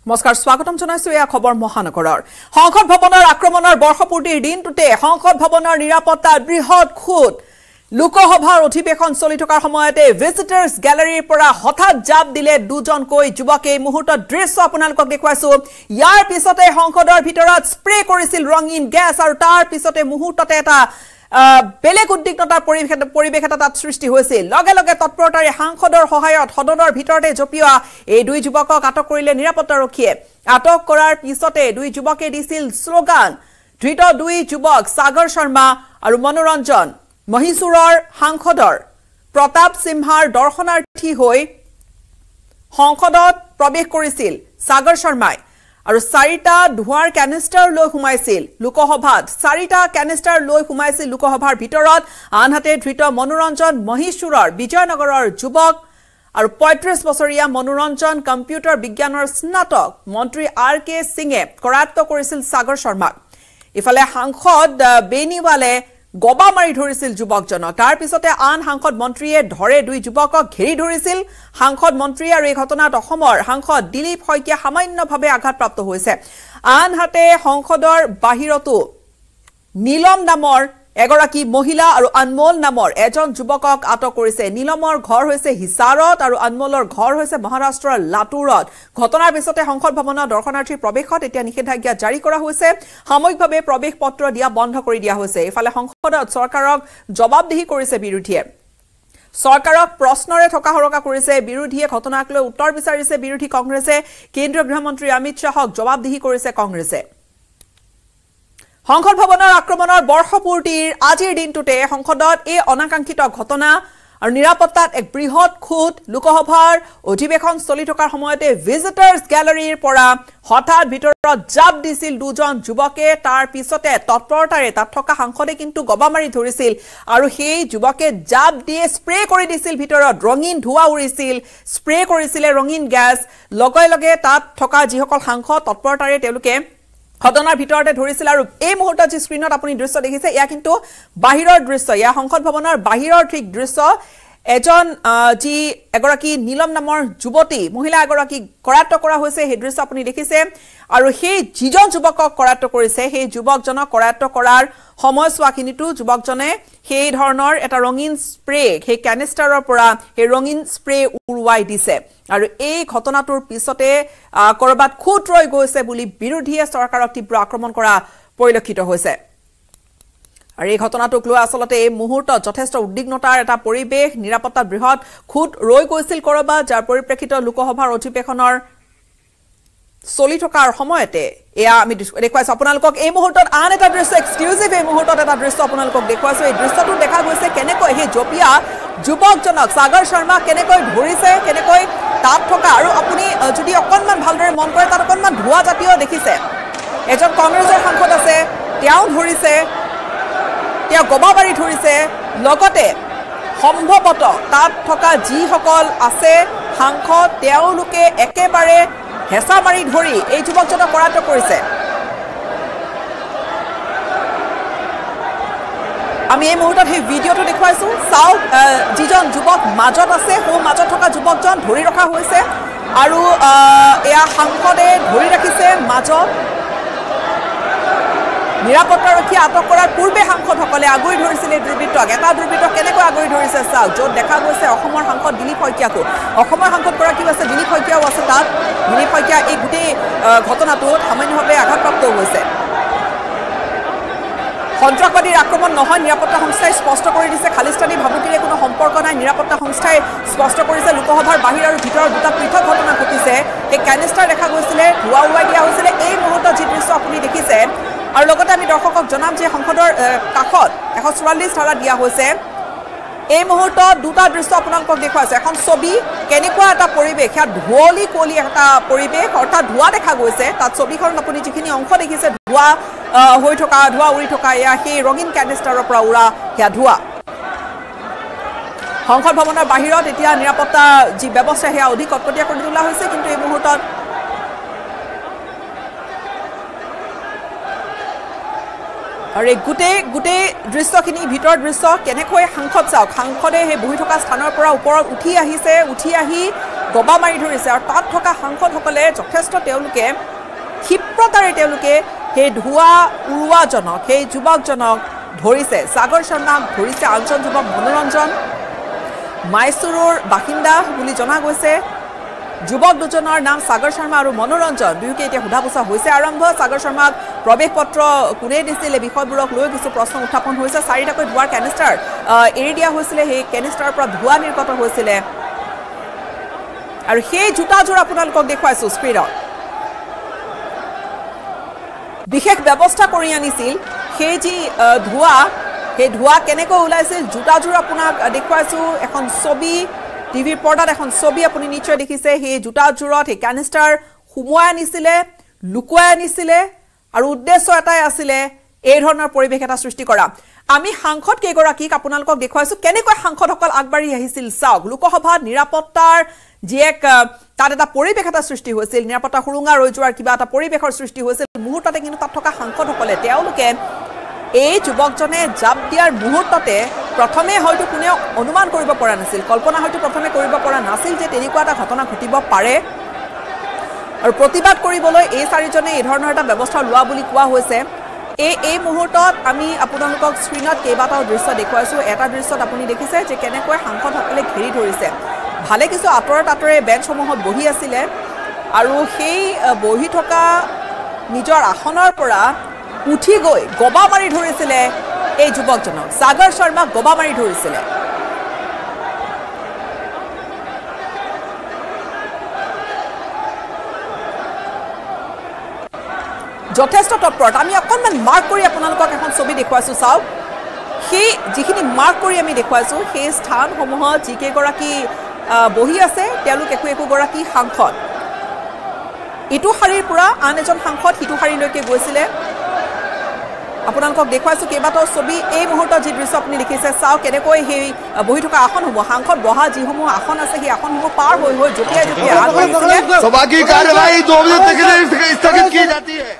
নমস্কাৰ স্বাগতম জনাইছো এই খবৰ মহানগৰৰ সংসদ ভৱনৰ আক্ৰমণৰ বৰ্ষপূৰ্তিৰ দিনটোতে সংসদ ভৱনৰ নিৰাপত্তাৰ বৃহৎ খুঁত লোকসভাৰ অধিৱেশন চলি থকাৰ সময়তে ভিজিটাৰ্ছ গ্যালাৰীৰ পৰা হঠাৎ জাপ দিলে দুজনকৈ যুৱকে এই মুহূৰ্তত দৃশ্য আপোনালোকক দেখুৱাইছো ইয়াৰ পিছতে সংসদৰ ভিতৰত স্প্ৰে কৰিছিল ৰঙীন গ্যাস আৰু তাৰ পিছতে মুহূৰ্ততে এটা বেলেগ উদ্বিগ্নতাৰ পৰিৱেশ এটা তাত সৃষ্টি হৈছিল লগে লগে তৎপৰতাৰে সাংসদৰ সহায়ত সদনৰ ভিতৰতে জপিওৱা এই দুই যুৱকক আটক কৰিলে নিৰাপত্তাৰক্ষীয়ে আটক কৰাৰ পিছতে দুই যুৱকে দিছিল স্লোগান ধৃত দুই যুৱক সাগৰ শৰ্মা আৰু মনোৰঞ্জন মহীশূৰৰ সাংসদৰ প্ৰতাপ সিংহাৰ দৰ্শনাৰ্থী হৈ সংসদত প্ৰৱেশ কৰিছিল সাগৰ শৰ্মাই আৰু চাৰিটা ধোঁৱাৰ ক্যানিষ্টাৰ লৈ সোমাইছিল লোকসভাত চাৰিটা ক্যানিষ্টাৰ লৈ সোমাইছিল লোকসভাৰ ভিতৰত আনহাতে ধৃত মনোৰঞ্জন মহীশূৰৰ বিজয়নগৰৰ যুৱক আৰু ৩৫ বছৰীয়া মনোৰঞ্জন কম্পিউটাৰ বিজ্ঞানৰ স্নাতক মন্ত্ৰী আৰ কে সিঙে কৰায়ত্ব কৰিছিল সাগৰ শৰ্মাক ইফালে সাংসদ বেনিৱালে গবা মাৰি ধৰিছিল যুৱকজনক তাৰ পিছতে আন সাংসদ মন্ত্ৰীয়ে ধৰে দুই যুৱকক ঘেৰি ধৰিছিল সাংসদ মন্ত্ৰী আৰু এই ঘটনাত অসমৰ সাংসদ দিলীপ শইকীয়া সামান্যভাৱে আঘাতপ্ৰাপ্ত হৈছে আনহাতে সংসদৰ বাহিৰতো নীলম নামৰ এগৰাকী মহিলা আৰু অনমোল নামৰ এজন যুৱকক আটক কৰিছে নীলমৰ ঘৰ হৈছে হিসাৰত আৰু অনমোলৰ ঘৰ হৈছে মহাৰাষ্ট্ৰৰ লাটুৰত ঘটনাৰ পিছতে সংসদ ভৱনৰ দৰ্শনাৰ্থীৰ প্ৰৱেশত এতিয়া নিষেধাজ্ঞা জাৰি কৰা হৈছে সাময়িকভাৱে প্ৰৱেশ পত্ৰ দিয়া বন্ধ কৰি দিয়া হৈছে ইফালে সংসদত চৰকাৰক জবাবদিহি কৰিছে বিৰোধীয়ে চৰকাৰক প্ৰশ্নৰে থকা হৰকা কৰিছে বিৰোধীয়ে ঘটনাক লৈ উত্তৰ বিচাৰিছে বিৰোধী কংগ্ৰেছে কেন্দ্ৰীয় গৃহমন্ত্ৰী অমিত শাহক জবাবদিহি কৰিছে কংগ্ৰেছে সংসদ ভৱনৰ আক্ৰমণৰ বৰ্ষপূৰ্তিৰ আজিৰ দিনটোতে সংসদত এই অনাকাংক্ষিত ঘটনা আৰু নিৰাপত্তাত এক বৃহৎ খুঁত লোকসভাৰ অধিৱেশন চলি থকাৰ সময়তে ভিজিটাৰ্ছ গ্যালাৰীৰ পৰা হঠাৎ ভিতৰত জাপ দিছিল দুজন যুৱকে তাৰ পিছতে তৎপৰতাৰে তাত থকা সাংসদে কিন্তু গবা মাৰি ধৰিছিল আৰু সেই যুৱকে জাপ দিয়ে স্প্ৰে কৰি দিছিল ভিতৰত ৰঙীন ধোঁৱা উৰিছিল স্প্ৰে কৰিছিলে ৰঙীন গ্যাস লগে লগে তাত থকা যিসকল সাংসদ তৎপৰতাৰে তেওঁলোকে সদনৰ ভিতৰতে ধৰিছিল আৰু এই মুহূৰ্তত যি স্ক্ৰিনত আপুনি দৃশ্য দেখিছে ইয়া কিন্তু বাহিৰৰ দৃশ্য ইয়া সংসদ ভৱনৰ বাহিৰৰ ঠিক দৃশ্য এজন যি এগৰাকী নীলম নামৰ যুৱতী মহিলা এগৰাকী কৰায়ত্ব কৰা হৈছে সেই দৃশ্য আপুনি দেখিছে আৰু সেই যিজন যুৱকক কৰায়ত্ব কৰিছে সেই যুৱকজনক কৰায়ত্ব কৰাৰ সময়ছোৱাখিনিতো যুৱকজনে সেই ধৰণৰ এটা ৰঙীন স্প্ৰে সেই ক্যানিষ্টাৰৰ পৰা সেই ৰঙীন স্প্ৰে উৰুৱাই দিছে আৰু এই ঘটনাটোৰ পিছতে কৰবাত খুঁত ৰৈ গৈছে বুলি বিৰোধীয়ে চৰকাৰক তীব্ৰ আক্ৰমণ কৰা পৰিলক্ষিত হৈছে আৰু এই ঘটনাটোক লৈ আসলতে এই মুহূৰ্তত যথেষ্ট উদ্বিগ্নতাৰ এটা পৰিৱেশ নিৰাপত্তাৰ বৃহৎ খুঁত ৰৈ গৈছিল কৰবাত যাৰ পৰিপ্ৰেক্ষিতত লোকসভাৰ অধিৱেশনৰ চলি থকাৰ সময়তে এয়া আমি দেখুৱাইছো আপোনালোকক এই মুহূৰ্তত আন এটা দৃশ্য এক্সক্লুসিভ এই মুহূৰ্তত এটা দৃশ্য আপোনালোকক দেখুৱাইছো এই দৃশ্যটো দেখা গৈছে কেনেকৈ সেই জপিয়া যুৱকজনক সাগৰ শৰ্মা কেনেকৈ ধৰিছে কেনেকৈ তাত থকা আৰু আপুনি যদি অকণমান ভালদৰে মন কৰে তাত অকণমান ধোঁৱা জাতীয় দেখিছে এজন কংগ্ৰেছৰ সাংসদ আছে তেওঁ ধৰিছে তেওঁ গবা মাৰি ধৰিছে লগতে সম্ভৱত তাত থকা যিসকল আছে সাংসদ তেওঁলোকে একেবাৰে হেঁচা মাৰি ধৰি এই যুৱকজনক কৰায়ত্ব কৰিছে আমি এই মুহূৰ্তত সেই ভিডিঅ'টো দেখুৱাইছো চাওক যিজন যুৱক মাজত আছে সেই মাজত থকা যুৱকজন ধৰি ৰখা হৈছে আৰু এয়া সাংসদে ধৰি ৰাখিছে মাজত নিৰাপত্তাৰক্ষী আটক কৰাৰ পূৰ্বে সাংসদসকলে আগুৰি ধৰিছিল এই দুৰ্বৃত্তক এটা দুৰ্বৃত্তক কেনেকৈ আগুৰি ধৰিছে চাওক য'ত দেখা গৈছে অসমৰ সাংসদ দিলীপ শইকীয়াকো অসমৰ সাংসদগৰাকীও আছে দিলীপ শইকীয়াও আছে তাত দিলীপ শইকীয়া এই গোটেই ঘটনাটোত সামান্যভাৱে আঘাতপ্ৰাপ্ত হৈছে সন্ত্ৰাসবাদীৰ আক্ৰমণ নহয় নিৰাপত্তা সংস্থাই স্পষ্ট কৰি দিছে খালিস্তানী ভাবুকিৰে কোনো সম্পৰ্ক নাই নিৰাপত্তা সংস্থাই স্পষ্ট কৰিছে লোকসভাৰ বাহিৰ আৰু ভিতৰৰ দুটা পৃথক ঘটনা ঘটিছে এই ক্যানিষ্টাৰ দেখা গৈছিলে ধোঁৱা উৰুৱাই দিয়া হৈছিলে এই মুহূৰ্তত যি দৃশ্য আপুনি দেখিছে আৰু লগতে আমি দৰ্শকক জনাম যে সংসদৰ কাষত 144 ধাৰা দিয়া হৈছে এই মুহূৰ্তত দুটা দৃশ্য আপোনালোকক দেখুৱাইছে এখন ছবি কেনেকুৱা এটা পৰিৱেশ ইয়াত ধুঁৱলি কুঁৱলী এটা পৰিৱেশ অৰ্থাৎ ধোঁৱা দেখা গৈছে তাত ছবিখনত আপুনি যিখিনি অংশ দেখিছে ধোঁৱা হৈ থকা ধোঁৱা উৰি থকা এয়া সেই ৰঙীন ক্যানিষ্টাৰৰ পৰা উৰা সেয়া ধোঁৱা সংসদ ভৱনৰ বাহিৰত এতিয়া নিৰাপত্তা যি ব্যৱস্থা সেয়া অধিক কটকটীয়া কৰি তোলা হৈছে কিন্তু এই মুহূৰ্তত আৰু এই গোটেই দৃশ্যখিনি ভিতৰ দৃশ্য কেনেকৈ সাংসদ চাওক সাংসদে সেই বহি থকা স্থানৰ পৰা ওপৰত উঠি আহিছে উঠি আহি গবা মাৰি ধৰিছে আৰু তাত থকা সাংসদসকলে যথেষ্ট তেওঁলোকে ক্ষিপ্ৰতাৰে তেওঁলোকে সেই ধোঁৱা উৰুৱাজনক সেই যুৱকজনক ধৰিছে সাগৰ শৰ্মাক ধৰিছে আঞ্চল যুৱক মনোৰঞ্জন মাইসুৰৰ বাসিন্দা বুলি জনা গৈছে যুৱক দুজনৰ নাম সাগৰ শৰ্মা আৰু মনোৰঞ্জন দুয়োকে এতিয়া সোধা পোছা হৈছে আৰম্ভ সাগৰ শৰ্মাক প্ৰৱেশ পত্ৰ কোনে দিছিলে বিষয়বোৰক লৈ কিছু প্ৰশ্ন উত্থাপন হৈছে চাৰিটাকৈ ধোঁৱাৰ কেনিষ্টাৰ এৰি দিয়া হৈছিলে সেই কেনিষ্টাৰৰ পৰা ধোঁৱা নিৰ্গত হৈছিলে আৰু সেই জোতাযোৰ আপোনালোকক দেখুৱাইছো স্ক্ৰীনত বিশেষ ব্যৱস্থা কৰি আনিছিল সেই যি ধোঁৱা সেই ধোঁৱা কেনেকৈ ওলাইছিল জোতাযোৰ আপোনাক দেখুৱাইছো এখন ছবি টিভিৰ পৰ্দাত এখন ছবি আপুনি নিশ্চয় দেখিছে সেই জোতাযোৰত সেই কেনিষ্টাৰ সুমুৱাই আনিছিলে লুকুৱাই আনিছিলে আৰু উদ্দেশ্য এটাই আছিলে এই ধৰণৰ পৰিৱেশ এটা সৃষ্টি কৰা আমি সাংসদ কেইগৰাকীক আপোনালোকক দেখুৱাইছো কেনেকৈ সাংসদসকল আগবাঢ়ি আহিছিল চাওক লোকসভাত নিৰাপত্তাৰ যি এক তাত এটা পৰিৱেশ এটা সৃষ্টি হৈছিল নিৰাপত্তা সুৰুঙা ৰৈ যোৱাৰ কিবা এটা পৰিৱেশৰ সৃষ্টি হৈছিল মুহূৰ্ততে কিন্তু তাত থকা সাংসদসকলে তেওঁলোকে এই যুৱকজনে জাপ দিয়াৰ মুহূৰ্ততে প্ৰথমে হয়তো কোনেও অনুমান কৰিব পৰা নাছিল কল্পনা হয়তো প্ৰথমে কৰিব পৰা নাছিল যে তেনেকুৱা এটা ঘটনা ঘটিব পাৰে আৰু প্ৰতিবাদ কৰিবলৈ এই চাৰিজনে এই ধৰণৰ এটা ব্যৱস্থা লোৱা বুলি কোৱা হৈছে এই মুহূৰ্তত আমি আপোনালোকক স্ক্ৰীনত কেইবাটাও দৃশ্য দেখুৱাইছো এটা দৃশ্যত আপুনি দেখিছে যে কেনেকৈ সাংসদসকলে ঘেৰি ধৰিছে ভালে কিছু আঁতৰে বেঞ্চসমূহত বহি আছিলে আৰু সেই বহি থকা নিজৰ আসনৰ পৰা উঠি গৈ গবা মাৰি ধৰিছিলে এই যুৱকজনক সাগৰ শৰ্মাক গবা মাৰি ধৰিছিলে যথেষ্ট তৎপৰতা আমি অকণমান মাৰ্ক কৰি আপোনালোকক এখন ছবি দেখুৱাইছো চাওক সেই যিখিনি মাৰ্ক কৰি আমি দেখুৱাইছো সেই স্থানসমূহত যিকেইগৰাকী বহি আছে তেওঁলোক একোগৰাকী সাংসদ ইটো শাৰীৰ পৰা আন এজন সাংসদ সিটো শাৰীলৈকে গৈছিলে আপোনালোকক দেখুৱাইছো কেইবাটাও ছবি এই মুহূৰ্তত যি দৃশ্য আপুনি দেখিছে চাওক কেনেকৈ সেই বহি থকা আসনসমূহ সাংসদ বহা যিসমূহ আসন আছে সেই আসনসমূহ পাৰ হৈ হৈ জঁপিয়াই আগবাঢ়িছিলে सभा की कार्यवाही 2 बजे तक के लिए स्थगित की जाती है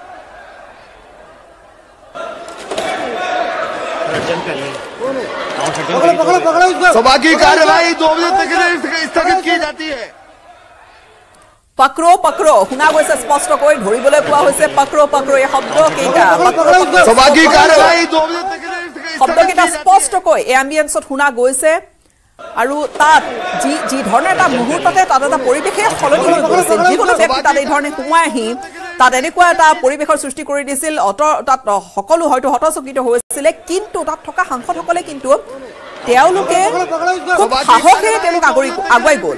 सभा की कार्यवाही 2 बजे तक के लिए स्थगित की जाती है पकड़ो पकड़ो শুনা গৈছে স্পষ্টকৈ ধৰিবলৈ কোৱা হৈছে পকড়ো পকড়ো এই শব্দ কেইটা सभा की कार्यवाही 2 बजे तक के लिए শব্দ কেইটা স্পষ্টকৈ এই এম্বিয়েন্সত শুনা গৈছে আৰু তাত যি ধৰণে এটা মুহূৰ্ততে তাত এটা পৰিৱেশে সলনি হৈ গৈছে যিকোনো ব্যক্তি তাত এই ধৰণে সোমাই আহি তাত এনেকুৱা এটা পৰিৱেশৰ সৃষ্টি কৰি দিছিল তাত সকলো হয়তো হতচকিত হৈছিলে কিন্তু তাত থকা সাংসদসকলে কিন্তু তেওঁলোকে সাহসেৰে তেওঁলোক আগুৱাই গ'ল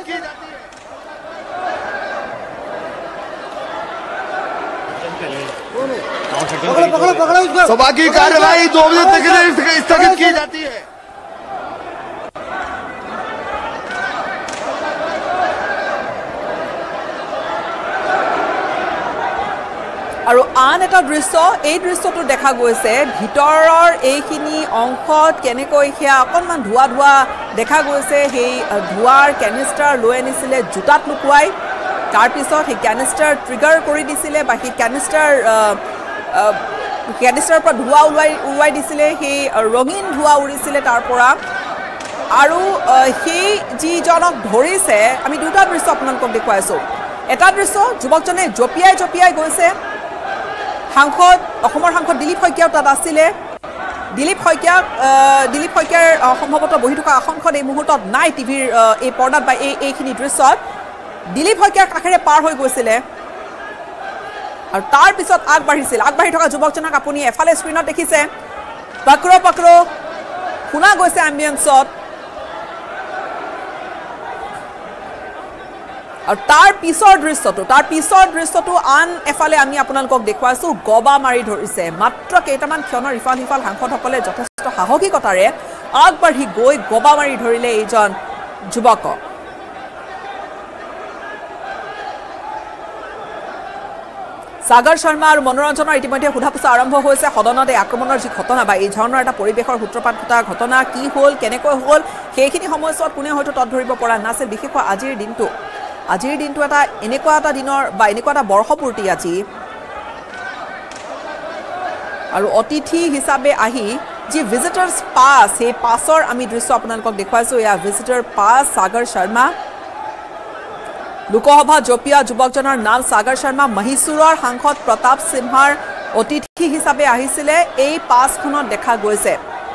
सभा की कार्यवाही 2 बजे तक के लिए स्थगित की जाती है আৰু আন এটা দৃশ্য এই দৃশ্যটো দেখা গৈছে ভিতৰৰ এইখিনি অংশত কেনেকৈ সেয়া অকণমান ধোঁৱা দেখা গৈছে সেই ধোঁৱাৰ কেনিষ্টাৰ লৈ আনিছিলে জোতাত লুকুৱাই তাৰ পিছত সেই কেনিষ্টাৰ ট্ৰিগাৰ কৰি দিছিলে বা সেই কেনিষ্টাৰৰ পৰা ধোঁৱা উৰুৱাই দিছিলে সেই ৰঙীন ধোঁৱা উৰিছিলে তাৰ পৰা আৰু সেই যিজনক ধৰিছে আমি দুটা দৃশ্য আপোনালোকক দেখুৱাইছো এটা দৃশ্য যুৱকজনে জঁপিয়াই গৈছে সাংসদ অসমৰ সাংসদ দিলীপ শইকীয়াও তাত আছিলে দিলীপ শইকীয়াৰ সম্ভৱতঃ বহি থকা আসনখন এই মুহূৰ্তত নাই টিভিৰ এই পৰ্দাত বা এইখিনি দৃশ্যত দিলীপ শইকীয়াৰ কাষেৰে পাৰ হৈ গৈছিলে আৰু তাৰ পিছত আগবাঢ়ি থকা যুৱকজনক আপুনি এফালে স্ক্ৰীনত দেখিছে পকড়ো পকড়ো শুনা গৈছে এম্বিয়েন্সত আৰু তাৰ পিছৰ দৃশ্যটো আন এফালে আমি আপোনালোকক দেখুৱাইছো গবা মাৰি ধৰিছে মাত্ৰ কেইটামান ক্ষণৰ ইফাল সিফাল সাংসদসকলে যথেষ্ট সাহসিকতাৰে আগবাঢ়ি গৈ গবা মাৰি ধৰিলে এইজন যুৱকক সাগৰ শৰ্মা আৰু মনোৰঞ্জনৰ ইতিমধ্যে সোধা পোছা আৰম্ভ হৈছে সদনত এই আক্ৰমণৰ যি ঘটনা বা এই ধৰণৰ এটা পৰিৱেশৰ সূত্ৰপাত ঘটা ঘটনা কি হ'ল কেনেকৈ হ'ল সেইখিনি সময়ছোৱাত কোনে হয়তো তৎ ধৰিব পৰা নাছিল বিশেষকৈ আজিৰ দিনটো এটা এনেকুৱা এটা দিনৰ বা এনেকুৱা এটা বৰ্ষপূৰ্তি আজি আৰু অতিথি হিচাপে আহি যি ভিজিটাৰ্ছ পাছ সেই পাছৰ আমি দৃশ্য আপোনালোকক দেখুৱাইছো এয়া ভিজিটাৰ পাছ সাগৰ শৰ্মা লোকসভাত জপিয়া যুৱকজনৰ নাম সাগৰ শৰ্মা মহীশূৰৰ সাংসদ প্ৰতাপ সিংহাৰ অতিথি হিচাপে আহিছিলে। এই পাছখনত দেখা গৈছে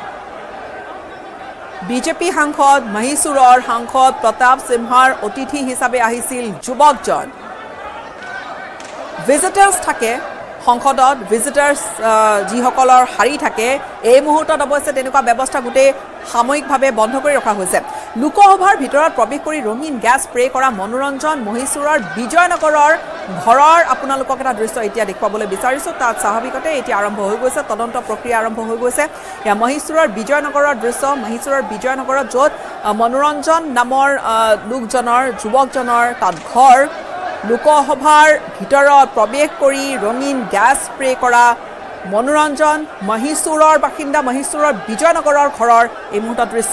বিজেপি সাংসদ মহীশূৰৰ সাংসদ প্ৰতাপ সিংহাৰ অতিথি হিচাপে আহিছিল যুৱকজন। ভিজিটাৰ্ছ থাকে সংসদত, ভিজিটাৰ্ছ যিসকলৰ শাৰী থাকে, এই মুহূৰ্তত অৱশ্যে তেনেকুৱা ব্যৱস্থা গোটেই সাময়িকভাৱে বন্ধ কৰি ৰখা হৈছে। লোকসভাৰ ভিতৰত প্ৰৱেশ কৰি ৰঙীন গেছ স্প্ৰে কৰা মনোৰঞ্জন মহীশূৰৰ বিজয়নগৰৰ ঘৰৰ আপোনালোকক এটা দৃশ্য এতিয়া দেখুৱাবলৈ বিচাৰিছোঁ। তাত স্বাভাৱিকতে এতিয়া আৰম্ভ হৈ গৈছে, তদন্ত প্ৰক্ৰিয়া আৰম্ভ হৈ গৈছে। এয়া মহীশূৰৰ বিজয়নগৰৰ দৃশ্য, মহীশূৰৰ বিজয়নগৰত য'ত মনোৰঞ্জন নামৰ লোকজনৰ যুৱকজনৰ তাত ঘৰ। লোকসভাৰ ভিতৰত প্ৰৱেশ কৰি ৰঙীন গেছ স্প্ৰে কৰা মনোৰঞ্জন মহীশূৰৰ বাসিন্দা, মহীশূৰৰ বিজয়নগৰৰ ঘৰৰ এই মুহূৰ্তৰ দৃশ্য।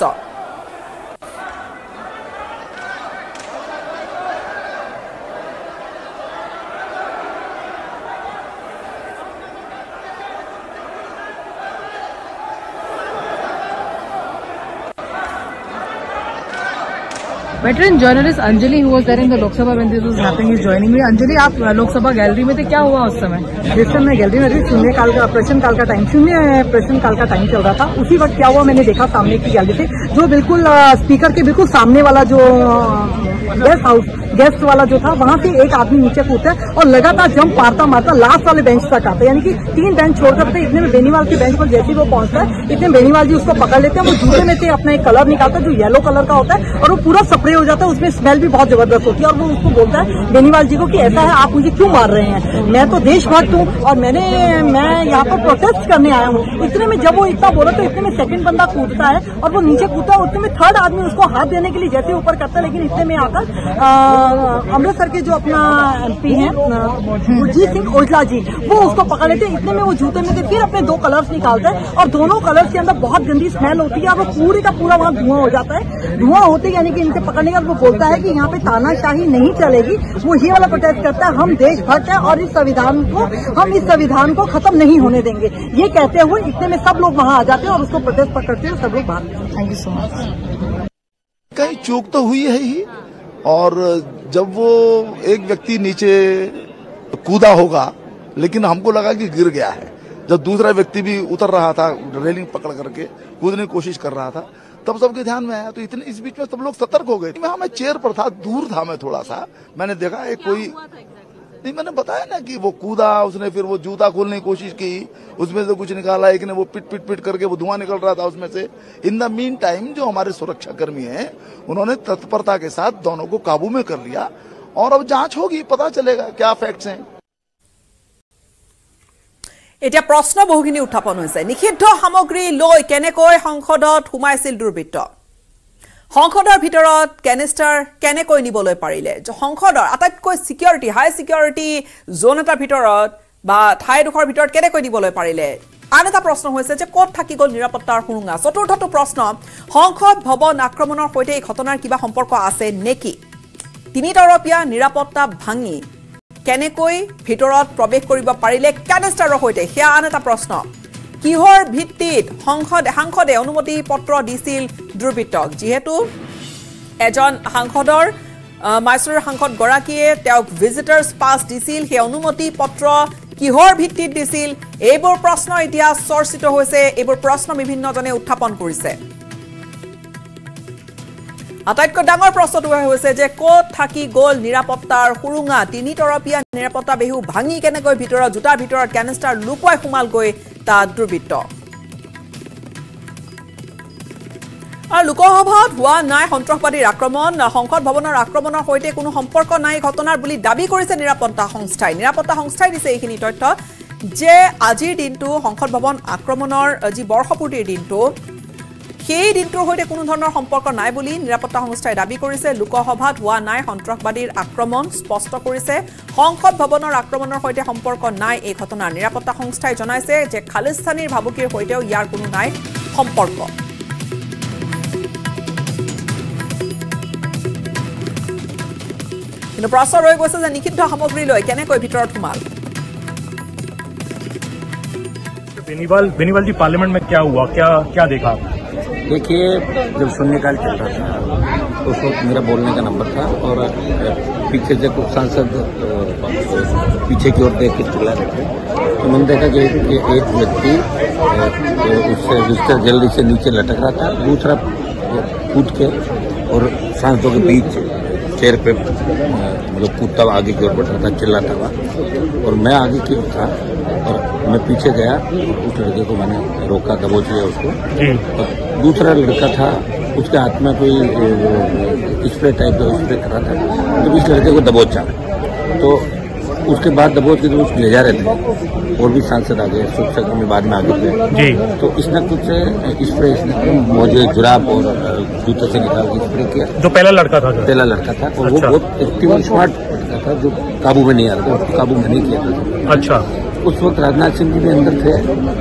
Veteran journalist Anjali who was there in the Lok Sabha when this was happening is joining me. Anjali, आप लोक सभा गैलरी में थे, क्या हुआ उस समय? जिस समय मैं गैलरी में थी, शून्यकाल का प्रश्नकाल का टाइम प्रश्नकाल का टाइम चल रहा था। उसी वक्त क्या हुआ, मैंने देखा सामने की गैलरी थी जो बिल्कुल स्पीकर के बिल्कुल सामने वाला जो गेस्ट वाला जो था, वहां से एक आदमी नीचे कूदता है और लगातार जंप मारता मारता लास्ट वाले बेंच तक आता है। यानी कि 3 बेंच छोड़कर इतने में बेनीवाल के बेंच पर जैसे ही वो पहुंचता है, इतने बेनीवाल जी उसको पकड़ लेते हैं। वो जूते में से अपना एक कलर निकालता है जो येलो कलर का होता है और वो पूरा स्प्रे हो जाता है। उसमें स्मेल भी बहुत जबरदस्त होती है और वो उसको बोलता है बेनीवाल जी को कि ऐसा है, आप मुझे क्यों मार रहे हैं, मैं तो देशभक्त हूँ और मैं यहाँ पर प्रोटेस्ट करने आया हूँ। इतने में जब वो इतना बोला तो इतने में सेकंड बंदा कूदता है और वो नीचे कूदता है। उतने में थर्ड आदमी उसको हाथ देने के लिए जैसे ऊपर करता है, लेकिन इतने में आकर अमृतसर के जो अपना एमपी हैं गुरजीत सिंह औजला जी, वो उसको पकड़ लेते हैं। इतने में वो जूते में से फिर अपने 2 कलर्स निकालता है और दोनों कलर्स के अंदर बहुत गंदी स्मेल होती है और वो पूरे का पूरा वहाँ धुआं हो जाता है। धुआं होते यानी कि इनसे पकड़ने का वो बोलता है कि यहाँ पे तानाशाही नहीं चलेगी। वो ये वाला प्रोटेस्ट करता है, हम देशभक्त हैं और इस संविधान को खत्म नहीं होने देंगे। ये कहते हुए इतने में सब लोग वहाँ आ जाते हैं और उसको प्रोटेस्ट पकड़ते हुए सब लोग भागते हैं। Thank you so much. कहीं चूक तो हुई है ही, और जब वो एक व्यक्ति नीचे कूदा होगा, लेकिन हमको लगा कि गिर गया है। जब दूसरा व्यक्ति भी उतर रहा था, रेलिंग पकड़ करके कूदने की कोशिश कर रहा था, तब सबके ध्यान में आया। तो इतने इस बीच में सब लोग सतर्क हो गए। मैं चेयर पर था, दूर था मैं थोड़ा सा, मैंने देखा एक कोई नहीं, मैंने बताया ना कि वो कूदा, उसने फिर वो जूता खोलने की कोशिश की, उसमें से कुछ निकाला, एक ने वो पिट करके वो धुआं निकल रहा था उसमें से। इन द मीन टाइम जो हमारे सुरक्षा कर्मी हैं, उन्होंने तत्परता के साथ दोनों को काबू में कर लिया और अब जांच होगी, पता चलेगा क्या फैक्ट्स हैं। এতিয়া প্ৰশ্ন বহুখিনি উত্থাপন হৈছে। নিষিদ্ধ সামগ্ৰী লৈ কেনেকৈ সংসদত সোমাইছিল দুৰ্বৃত্ত? সংসদৰ ভিতৰত কেনিষ্টাৰ কেনেকৈ নিবলৈ পাৰিলে? সংসদৰ আটাইতকৈ সিকিউৰিটি হাই সিকিউৰিটি জোন এটাৰ ভিতৰত বা ঠাইডোখৰ ভিতৰত কেনেকৈ নিবলৈ পাৰিলে? আন এটা প্ৰশ্ন হৈছে যে ক'ত থাকি গ'ল নিৰাপত্তাৰ সুৰুঙা? চতুৰ্থটো প্ৰশ্ন, সংসদ ভৱন আক্ৰমণৰ সৈতে এই ঘটনাৰ কিবা সম্পৰ্ক আছে নেকি? তিনিতৰপীয়া নিৰাপত্তা ভাঙি কেনেকৈ ভিতৰত প্ৰৱেশ কৰিব পাৰিলে কেনিষ্টাৰৰ সৈতে? সেয়া আন এটা প্ৰশ্ন। কিহৰ ভিত্তিত সাংসদে অনুমতি পত্ৰ দিছিল দুৰ্বৃত্তক? যিহেতু এজন সাংসদৰ মাইসূৰৰ সাংসদ গৰাকীয়ে তেওঁক ভিজিটাৰ্ছ পাছ দিছিল, সেই অনুমতি পত্ৰ কিহৰ ভিত্তিত দিছিল? এইবোৰ প্ৰশ্ন এতিয়া চৰ্চিত হৈছে, এইবোৰ প্ৰশ্ন বিভিন্নজনে উত্থাপন কৰিছে। আটাইতকৈ ডাঙৰ প্ৰশ্নটো হৈছে যে ক'ত থাকি গ'ল নিৰাপত্তাৰ সুৰুঙা? তিনিতৰপীয়া নিৰাপত্তা বেহু ভাঙি কেনেকৈ ভিতৰত জোতাৰ ভিতৰত কেনিষ্টাৰ লুকুৱাই সোমালগৈ তাত দুৰ্বৃত্ত? আৰু লোকসভাত হোৱা নাই সন্ত্ৰাসবাদীৰ আক্ৰমণ, সংসদ ভৱনৰ আক্ৰমণৰ সৈতে কোনো সম্পৰ্ক নাই ঘটনাৰ বুলি দাবী কৰিছে নিৰাপত্তা সংস্থাই। নিৰাপত্তা সংস্থাই দিছে এইখিনি তথ্য যে আজিৰ দিনটো সংসদ ভৱন আক্ৰমণৰ যি বৰ্ষপূৰ্তিৰ দিনটো, সেই দিনটোৰ সৈতে কোনো ধৰণৰ সম্পৰ্ক নাই বুলি নিৰাপত্তা সংস্থাই দাবী কৰিছে। লোকসভাত হোৱা নাই সন্ত্ৰাসবাদীৰ আক্ৰমণ স্পষ্ট কৰিছে। সংসদ ভৱনৰ আক্ৰমণৰ সৈতে সম্পৰ্ক নাই এই ঘটনাৰ। নিৰাপত্তা সংস্থাই জনাইছে যে খালিস্তানীৰ ভাবুকিৰ সৈতেও ইয়াৰ কোনো নাই সম্পৰ্ক। কিন্তু প্ৰশ্ন ৰৈ গৈছে যে নিষিদ্ধ সামগ্ৰী লৈ কেনেকৈ ভিতৰত সোমাল? बेनीवाल जी पार्लियामेंट में क्या हुआ, क्या देखा? देखिए, जब शून्यकाल चल रहा था तो उस वक्त मेरा बोलने का नंबर था और पीछे से कुछ सांसद पीछे की ओर देख के चिल्ला रहे थे, तो मैंने देखा कि एक व्यक्ति उससे बिस्तर जल्दी से नीचे लटक रहा था, दूसरा कूद के और सांसदों के बीच चेयर पे मतलब कूदता हुआ आगे की ओर बढ़ रहा था, चिल्लाता हुआ, और मैं आगे की ओर था और मैं पीछे गया, उस लड़के को मैंने रोका, दबोच लिया उसको, और दूसरा लड़का था, उसके हाथ में कोई स्प्रे टाइप का स्प्रे कर रहा था, तो इस लड़के को दबोचा, तो उसके बाद दबोच के उसको ले जा रहे थे, और भी सांसद आ गए, शिक्षक में बाद में आगे थे, तो इसने कुछ स्प्रे मुझे जुराब और जूते से निकाल के स्प्रे किया। जो पहला लड़का था और वो बहुत एक्टिव और स्मार्ट लड़का था, जो काबू में नहीं आ रहा था, उसको काबू में नहीं किया था। अच्छा, उस वक्त राजनाथ सिंह जी भी अंदर थे,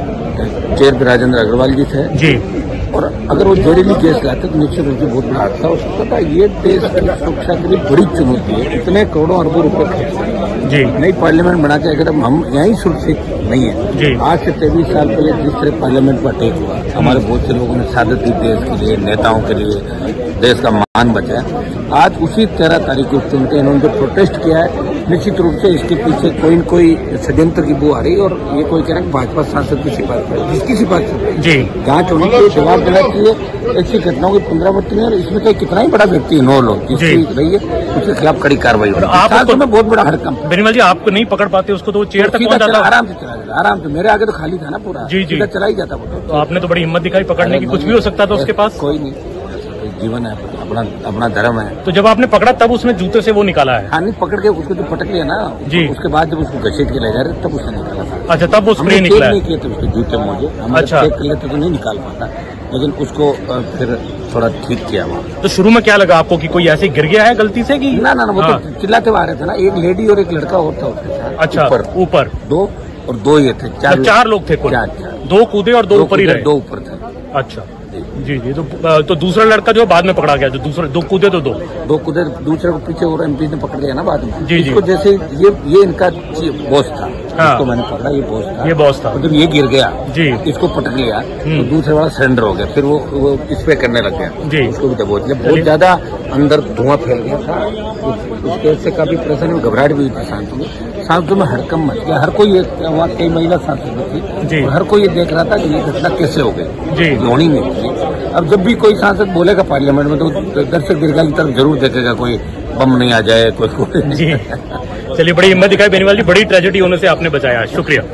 चेयर पे राजेंद्र अग्रवाल जी थे जी, और अगर वो जहरीली गैस लाते तो निश्चित रूप से बहुत बड़ा हादसा हो सकता था। ये देश की सुरक्षा के लिए बड़ी चुनौती है, इतने करोड़ों अरबों रुपए खर्च जी, नई पार्लियामेंट बना के अगर हम यहीं सुरक्षित नहीं है। आज से 23 साल पहले जिस तरह पार्लियामेंट का अटैक हुआ, हमारे बहुत से लोगों ने शहादत दी देश के लिए, नेताओं के लिए, देश का मान बचाया। आज उसी 13 तारीख को चुनते इन्होंने जो प्रोटेस्ट किया है, निश्चित रूप से इसके पीछे कोई न कोई षड्यंत्र की बू आ रही है, और ये कोई कह रहा है भाजपा सांसद की सिफारिश है, जिसकी सिफारिश जी, जांच होनी चाहिए, जवाब देना चाहिए। ऐसी घटनाओं की पुनरावृत्ति नहीं, और इसमें तो कितना ही बड़ा व्यक्ति इन्वॉल्व हो जिसकी रही है, उसके खिलाफ कड़ी कार्रवाई हो। आप में बहुत बड़ा हड़कंप। बेनीवाल जी, आपको नहीं पकड़ पाते उसको, तो वो चेयर तक पहुंच जाता, आराम से चला जाता, आराम से। मेरे आगे तो खाली था ना पूरा, जी जी, चला ही जाता। तो आपने तो बड़ी हिम्मत दिखाई पकड़ने की, कुछ भी हो सकता था उसके पास। कोई नहीं, जीवन है, अपना धर्म है। तो जब आपने पकड़ा तब उसने जूते से वो निकाला है? हाँ, नहीं पकड़ के उसको जो पटक लिया ना जी, उसके बाद जब उसको घसीट के ले जा रहे तब उसने निकाला था। अच्छा, तब वो स्प्रे निकला नहीं किए थे उसके जूते मुझे, हम चेक कर लेते तो नहीं निकाल पाता, लेकिन उसको फिर थोड़ा ठीक किया वहाँ। तो शुरू में क्या लगा आपको कि कोई ऐसे गिर गया है गलती से कि? ना वो तो चिल्लाते हुए आ रहे थे ना, एक लेडी और एक लड़का और था उसके साथ। अच्छा, ऊपर 2 और 2 ये थे, 4 लोग थे कुल। 2 कूदे और 2 ऊपर ही रहे। 2 ऊपर थे। अच्छा जी जी, तो दूसरा लड़का जो बाद में पकड़ा गया, जो दूसरे 2 कूदे तो 2 कूदे, दूसरे को पीछे और एमपी ने पकड़ लिया ना बाद में। जी इसको जैसे ये इनका बॉस था, इसको मैंने पकड़ा, ये बॉस था, जब ये गिर गया जी, इसको पटक लिया, तो दूसरे वाला सरेंडर हो गया, फिर वो स्प्रे करने लग गया जी, उसको भी दबोच लिया। बहुत ज्यादा अंदर धुआं फैल गया था, उसके से काफी परेशानी, घबराहट भी हुई थी सांसदों में हड़कंप मच गया। हर कोई वहाँ कई महिला सांसद थी, हर कोई ये देख रहा था कि ये घटना कैसे हो गई जी, होनी नहीं थी। अब जब भी कोई सांसद बोलेगा पार्लियामेंट में, तो दर्शक दीर्घा की तरफ जरूर देखेगा, कोई बम नहीं आ जाए, कोई जी। चलिए, बड़ी हिम्मत दिखाई बेनीवाल जी, बड़ी ट्रेजेडी होने से आपने बचाया, शुक्रिया।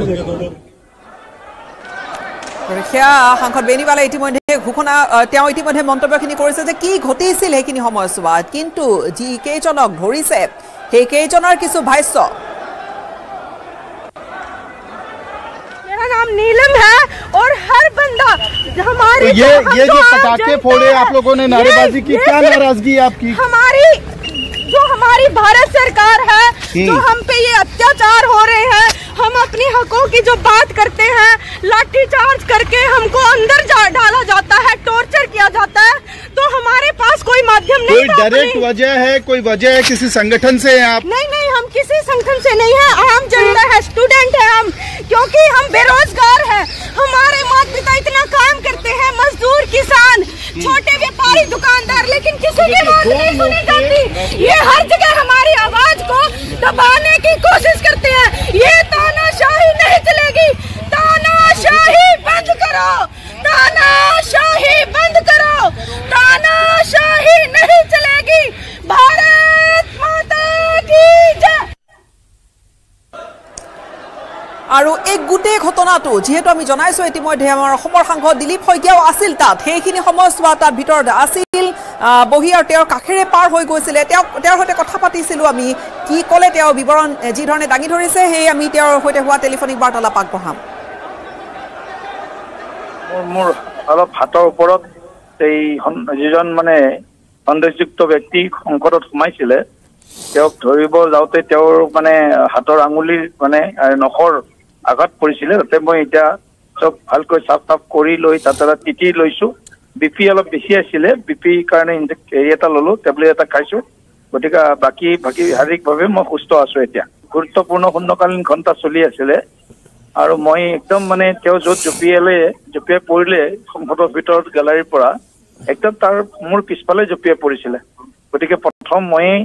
সাংসদ বেনিৱালে ইতিমধ্যে ঘোষণা, তেওঁ ইতিমধ্যে মন্তব্যখিনি কৰিছে যে কি ঘটিছিল সেইখিনি সময়ছোৱাত, কিন্তু যি কেইজনক ধৰিছে সেই কেইজনৰ কিছু ভাষ্য। मेरा नाम नीलम है और हर बंदा हमारे ये जो पटाखे फोड़े आप लोगों ने, नारेबाजी की, क्या नाराजगी है आपकी? हमारी भारत सरकार है, जो हम पे ये अत्याचार हो रहे हैं, हम अपनी हकों की जो बात करते हैं, लाठीचार्ज करके हमको अंदर डाला जाता है, टॉर्चर किया जाता है, तो हमारे पास कोई माध्यम नहीं। कोई डायरेक्ट वजह है, कोई वजह है, किसी संगठन से हैं आप? नहीं, हम किसी संगठन से नहीं है, आम जनता है, स्टूडेंट है हम, क्योंकि हम बेरोजगार हैं। हमारे माता पिता इतना काम करते हैं, मजदूर, किसान, छोटे व्यापारी, दुकानदार, लेकिन किसी की बात नहीं सुनी जाती। ये हर जगह हमारी आवाज को दबाने की कोशिश करते हैं। ये तानाशाही नहीं चलेगी, तानाशाही बंद करो, तानाशाही बंद करो, तानाशाही नहीं चलेगी। भारत माता की जय। আৰু এই গোটেই ঘটনাটো যেহেতু আমি জনাইছো ইতিমধ্যে আমাৰ অসমৰ সাংসদ দিলীপ শইকীয়াও আছিল তাত, সেইখিনি সময়ছোৱা তাত ভিতৰত আছিল, বহি আৰু তেওঁৰ কাষেৰে পাৰ হৈ গৈছিলে, তেওঁৰ সৈতে কথা পাতিছিলোঁ আমি, কি ক'লে তেওঁ বিৱৰণ যি ধৰণে দাঙি ধৰিছে, সেই আমি তেওঁৰ সৈতে হোৱা টেলিফোনিক বাৰ্তালাপ আগবঢ়াম। মোৰ অলপ হাতৰ ওপৰত এই যিজন মানে সন্দেহযুক্ত ব্যক্তি সংকটত সোমাইছিলে, তেওঁক ধৰিব যাওঁতে তেওঁৰ মানে হাতৰ আঙুলিৰ মানে নখৰ আঘাত পৰিছিলে, তাতে মই এতিয়া চব ভালকৈ চাফ কৰি লৈ তাতে টিটি লৈছোঁ। বিপি অলপ বেছি আছিলে, বিপিৰ কাৰণে হেৰি এটা ল'লোঁ, টেবলেট এটা খাইছোঁ, গতিকে বাকী শাৰীৰিকভাৱে মই সুস্থ আছোঁ এতিয়া। গুৰুত্বপূৰ্ণ শূন্যকালীন ঘণ্টা চলি আছিলে, আৰু মই একদম মানে তেওঁ য'ত জঁপিয়াই পৰিলে সংসদৰ ভিতৰত গেলাৰীৰ পৰা, একদম তাৰ মোৰ পিছফালে জঁপিয়াই পৰিছিলে। গতিকে প্ৰথম ময়েই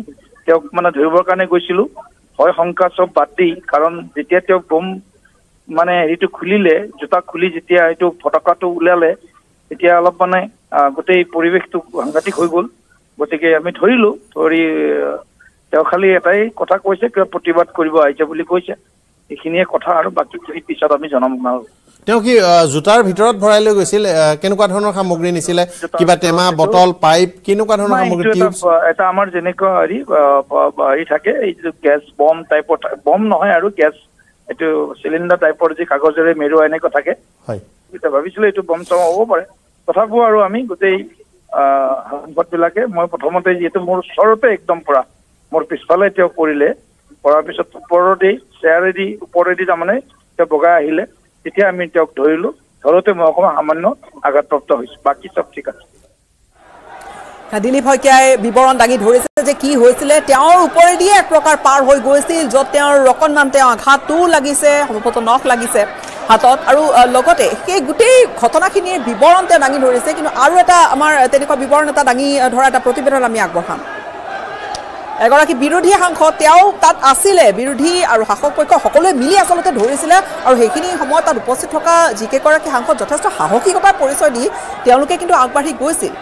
তেওঁক মানে ধৰিবৰ কাৰণে গৈছিলোঁ হয় শংকা চব বাদ দি কাৰণ যেতিয়া তেওঁ বম মানে হেৰিটো খুলিলে জোতা খুলি যেতিয়া এইটো ফটকাটো ওলালে তেতিয়া অলপ মানে গোটেই পৰিৱেশটো সাংঘাতিক হৈ গ'ল গতিকে আমি ধৰিলোঁ ধৰি তেওঁ খালি এটাই কথা কৈছে কিবা প্ৰতিবাদ কৰিব আহিছে বুলি কৈছে এইখিনিয়ে কথা আৰু বাকী পিছত আমি জনাম আৰু তেওঁ কি জোতাৰ ভিতৰত ভৰাই লৈ গৈছিল কেনেকুৱা ধৰণৰ সামগ্ৰী নিছিলে কিবা টেমা বটল পাইপ কেনেকুৱা ধৰণৰ সামগ্ৰী এটা আমাৰ যেনেকুৱা হেৰি থাকে এই গেছ বম টাইপৰ বম নহয় আৰু গেছ এইটো চিলিণ্ডাৰ টাইপৰ যে কাগজেৰে মেৰুৱা এনেকুৱা থাকে হয় এটা ভাবিছিলোঁ এইটো বম চম হ'ব পাৰে তথাপিও আৰু আমি গোটেই সাংবাদিকবিলাকে মই প্ৰথমতে যিহেতু মোৰ ওচৰতে একদম পৰা মোৰ পিছফালে তেওঁ কৰিলে কৰাৰ পিছত ওপৰেদি তাৰমানে তেওঁ বগাই আহিলে তেতিয়া আমি তেওঁক ধৰিলোঁ ধৰোতে মই অকণমান সামান্য আঘাতপ্ৰাপ্ত হৈছোঁ বাকী চব ঠিক আছে দিলীপ শইকীয়াই বিৱৰণ দাঙি ধৰিছে যে কি হৈছিলে তেওঁৰ ওপৰেদিয়ে এক প্ৰকাৰ পাৰ হৈ গৈছিল য'ত তেওঁৰ অকণমান তেওঁ আঘাতটো লাগিছে সম্ভৱতঃ নখ লাগিছে হাতত আৰু লগতে সেই গোটেই ঘটনাখিনিৰ বিৱৰণ তেওঁ দাঙি ধৰিছে কিন্তু আৰু এটা আমাৰ তেনেকুৱা বিৱৰণ এটা দাঙি ধৰা এটা প্ৰতিবেদন আমি আগবঢ়াম এগৰাকী বিৰোধী সাংসদ তেওঁ তাত আছিলে বিৰোধী আৰু শাসক পক্ষ সকলোৱে মিলি আচলতে ধৰিছিলে আৰু সেইখিনি সময়ত তাত উপস্থিত থকা যিকেইগৰাকী সাংসদ যথেষ্ট সাহসিকতাৰ পৰিচয় দি তেওঁলোকে কিন্তু আগবাঢ়ি গৈছিল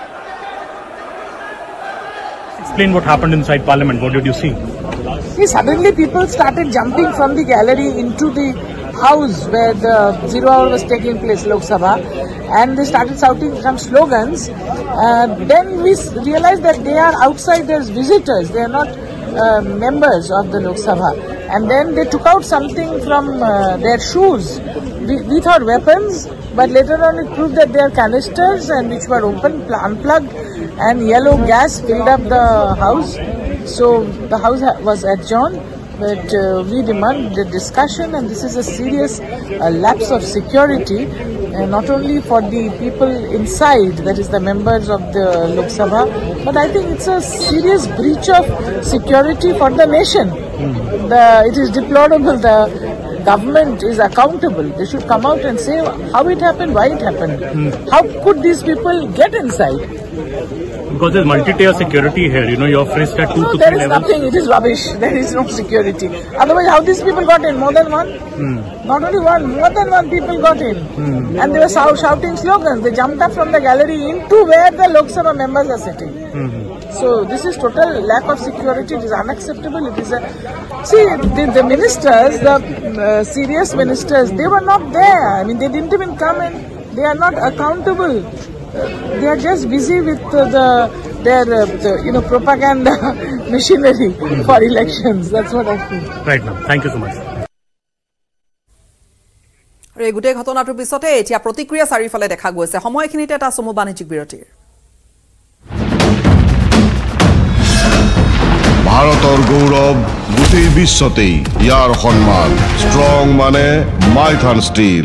Explain what happened inside Parliament. What did you see? See, suddenly people started jumping from the gallery into the house where the 0 hour was taking place, Lok Sabha, and they started shouting some slogans. Then we realized that they are outsiders, visitors. They are not members of the Lok Sabha. And then they took out something from their shoes. We thought weapons, but later on it proved that they are canisters and which were open, unplugged, and yellow gas filled up the house. So the house was adjourned, but we demand the discussion, and this is a serious lapse of security, not only for the people inside, that is the members of the Lok Sabha, but I think it's a serious breach of security for the nation. It is deplorable. The government is accountable. They should come out and say how it happened, why it happened. How could these people get inside? Because there's multi-tier security here. You know, you're frisked at 2 to 3 there is levels. Nothing. It is rubbish. There is no security. Otherwise, how these people got in? More than one? Not only one, more than one people got in. And they were shouting slogans. They jumped up from the gallery into where the Lok Sabha members are sitting. So this is total lack of security. It is unacceptable. It is see the ministers, the serious ministers, they were not there. I mean, they didn't even come and they are not accountable. They are just busy with their propaganda machinery for elections. That's what I feel. Right now. Thank you so much. এই গোটেই ঘটনাটোৰ পিছতে এতিয়া প্ৰতিক্ৰিয়া চাৰিফালে দেখা গৈছে সময়খিনিতে এটা চমু বাণিজ্যিক বিৰতিৰ ভাৰতৰ গৌৰৱ গোটেই বিশ্বতেই ইয়াৰ সন্মান ষ্ট্ৰং মানে মাইথান ষ্টীল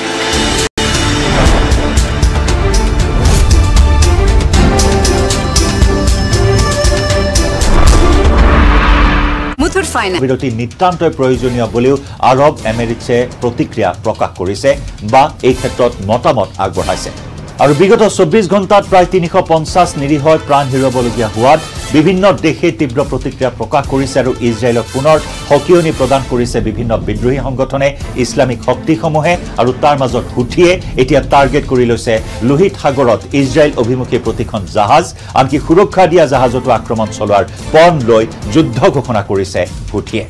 বিৰতি নিতান্তই প্ৰয়োজনীয় বুলিও আৰব এমিৰেটছে প্ৰতিক্ৰিয়া প্ৰকাশ কৰিছে বা এই ক্ষেত্ৰত মতামত আগবঢ়াইছে আৰু বিগত 24 ঘণ্টাত প্ৰায় 350 নিৰীহৰ প্ৰাণ হেৰুৱাবলগীয়া হোৱাত বিভিন্ন দেশে তীব্ৰ প্ৰতিক্ৰিয়া প্ৰকাশ কৰিছে আৰু ইজৰাইলক পুনৰ হকিয়নি প্ৰদান কৰিছে বিভিন্ন বিদ্ৰোহী সংগঠনে ইছলামিক শক্তিসমূহে আৰু তাৰ মাজত হুথিয়ে এতিয়া টাৰ্গেট কৰি লৈছে লোহিত সাগৰত ইজৰাইল অভিমুখী প্ৰতিখন জাহাজ আনকি সুৰক্ষা দিয়া জাহাজতো আক্ৰমণ চলোৱাৰ পণ লৈ যুদ্ধ ঘোষণা কৰিছে হুথিয়ে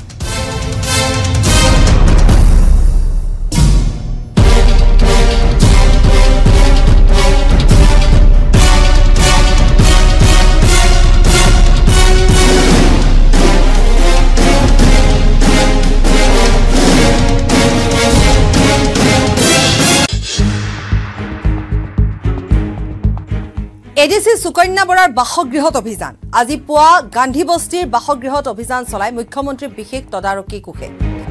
এডিসি সুকন্যা বৰাৰ বাসগৃহত অভিযান আজি পুৱা গান্ধী বস্তিৰ বাসগৃহত অভিযান চলাই মুখ্যমন্ত্ৰী বিশেষ তদাৰকী কোষে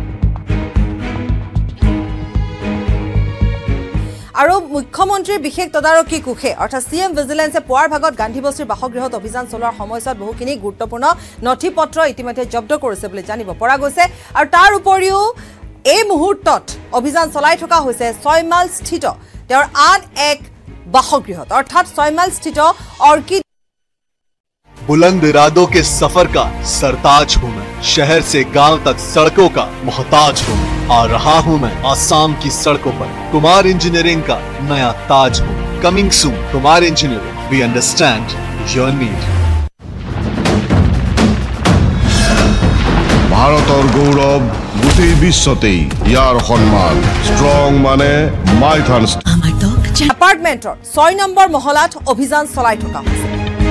আৰু মুখ্যমন্ত্ৰীৰ বিশেষ তদাৰকী কোষে অৰ্থাৎ সিএম ভিজিলেন্সে পুৱাৰ ভাগত গান্ধী বস্তিৰ বাসগৃহত অভিযান চলোৱাৰ সময়ত বহুখিনি গুৰুত্বপূৰ্ণ নথিপত্ৰ ইতিমধ্যে জব্দ কৰিছে বুলি জানিব পৰা গৈছে আৰু তাৰ উপৰিও এই মুহূৰ্তত অভিযান চলাই থকা হৈছে 6 মাইল স্থিত তেওঁৰ আন এক বাসগৃহত অৰ্থাৎ 6 মাইল স্থিত অৰ্কিড बुलंद इरादों के सफर का सरताज हूँ मैं, शहर से गांव तक सड़कों का मोहताज हूँ मैं। आ रहा हूँ मैं आसाम की सड़कों पर, कुमार इंजीनियरिंग का नया ताज हूँ। Coming soon, Kumar engineering, we understand your need. ভাৰতৰ গৌৰৱ গোটেই বিশ্বতেই ইয়াৰ সন্মান ষ্ট্ৰং মানে মাইথান। এপাৰ্টমেণ্টৰ 6 নম্বৰ মহলাত অভিযান চলাই থকা হৈছে।